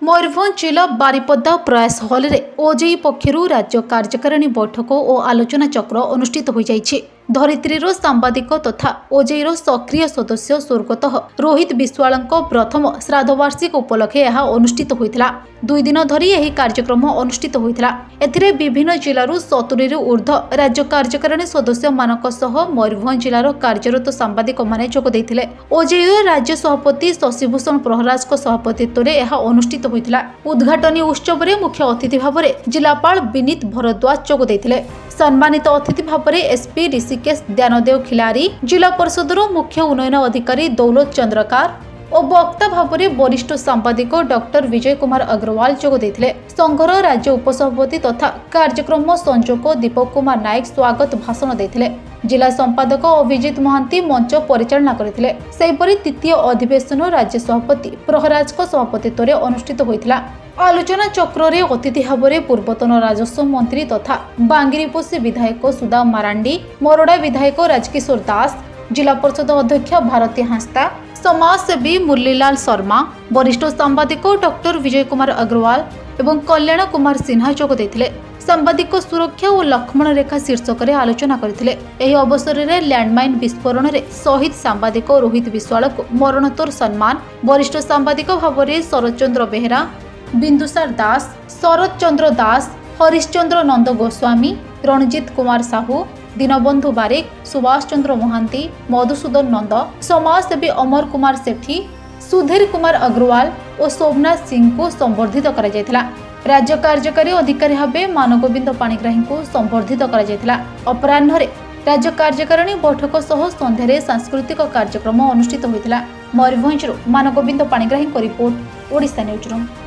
मयूरभंज जिला बारिपदा प्रयास हॉल रे ओजेई पक्षरु राज्य कार्यकारिणी बैठक और आलोचना चक्र अनुष्ठित हो जाइछि। धरित्रीर सांबादिक तथा ओजेईर सक्रिय सदस्य स्वर्गत रोहित विश्वालଙ୍କ प्रथम श्राद्धवार्षिक उपलक्षे यह अनुष्ठित होइतिला। 2 दिन धरी यह कार्यक्रम अनुष्ठित होइतिला। एथिरे विभिन्न जिल्लारु 70 रु ऊर्ध्व राज्य कार्यकारिणी सदस्य मानक सह मयूरभंज जिलार कार्यरत सांबादिक माने जोग दैथिले। ओजेईर राज्य सभापति शशिभूषण प्रहराजक सभापतित्व रे यह अनुष्ठित होइतिला। उद्घाटनी उत्सव रे मुख्य अतिथि भाव में जिलापाल विनीत भरद्वाज जोग दैथिले। सम्मानित अतिथि भाव में एसपी ऋषिकेश ज्ञानदेव खिलारी, जिला परिषदर मुख्य उन्नयन अधिकारी दौलत चंद्रकार और वक्ता भाव में वरिष्ठ सांबादिक डॉक्टर विजय कुमार अग्रवाल जोग दैथिले। संघर राज्य उपसभापति तथा कार्यक्रम संयोजक दीपक कुमार नायक स्वागत भाषण देथिले। जिला संपादक अभिजित महांती मंच परिचालना करथिले। सेहिपरि तृतीय अधिवेशन राज्य सभापति प्रहराजक सभापतित्व रे अनुष्ठित होइतिला। आलोचना चक्र रे अतिथि भाव में पूर्वतन राजस्व मंत्री तथा बांगिरीपोषी विधायक सुदाम मारांडी, मोरडा विधायक राजकिशोर दास, जिला परिषद अध्यक्ष भारती हांसदा, समाजसेवी मुरलीलाल शर्मा, वरिष्ठ सांबादिक डॉक्टर विजय कुमार अग्रवाल एवं कल्याण कुमार सिन्हा जोग दैथिले। सांबादिक सुरक्षा और लक्ष्मण रेखा शीर्षक रे आलोचना करथिले। एही अवसर रे लैंडमाइन विस्फोरण रे शहीद सांबादिक रोहित विश्वाल को मरणोत्तर सम्मान, वरिष्ठ सांबादिक भाव में शरद चंद्र बेहेरा, बिंदुसार दास, शरद चंद्र दास, हरिश्चंद्र नंद गोस्वामी, रणजित कुमार साहू, दीनबंधु बारिक, सुभाष चंद्र महांती, मधुसूदन नंद, समाजसेवी अमर कुमार सेठी, सुधीर कुमार अग्रवाल और सोमनाथ सिंह को संबर्धित करा जायतिला। राज्य कार्यकारी अधिकारी भावे मानगोविंद पाणिग्राही को संबर्धित करा जायतिला। अपराह्न रे राज्य कार्यकारिणी बैठक सह संध्यारे सांस्कृतिक कार्यक्रम अनुष्ठित होइतिला। मयूरभंजरु Mangobind Panigrahi report, Odisha news room.